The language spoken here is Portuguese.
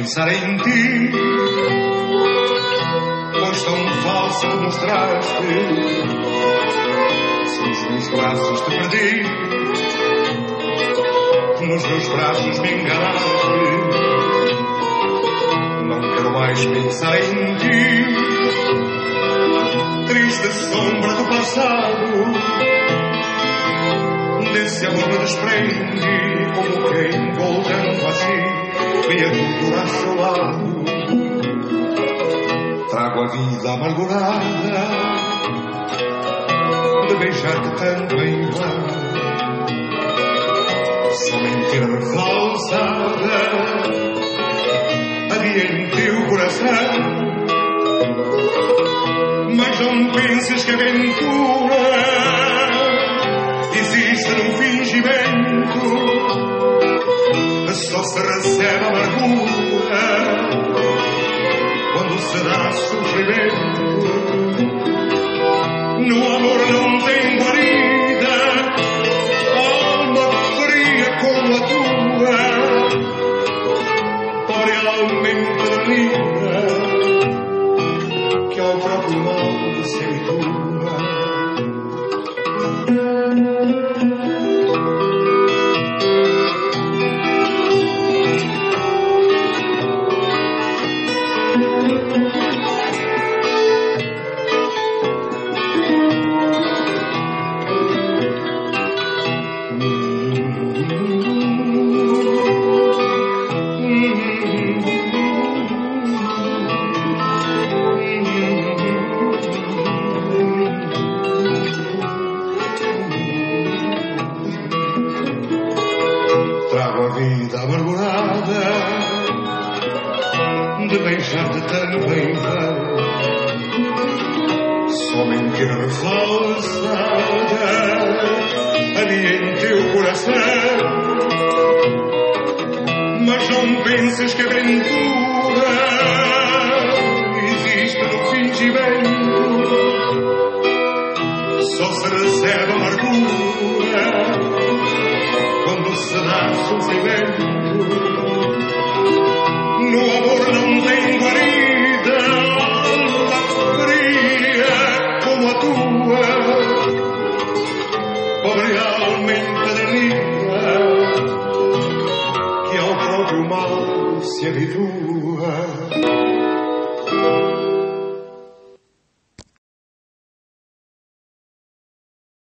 pensar em ti, pois tão falsa te mostraste. Se nos meus braços te perdi, nos meus braços me enganaste. Não quero mais pensar em ti, triste sombra do passado. Desse amor me desprendi, como quem voltando assim me aventura a seu lado. Trago a vida amargurada de beijar-te tanto em vão. Só mentira falsada havia em teu coração. Mas não penses que a aventura existe num fingimento. Só se recebe amargura quando se dá sofrimento. No amor não tem guarida alma fria como a tua, por realmente da vida que ao próprio mal se habitua. Trago a vida amargurada de beijar-te tanto em vão. Só mentira falsada havia em teu coração. Mas não penses que a aventura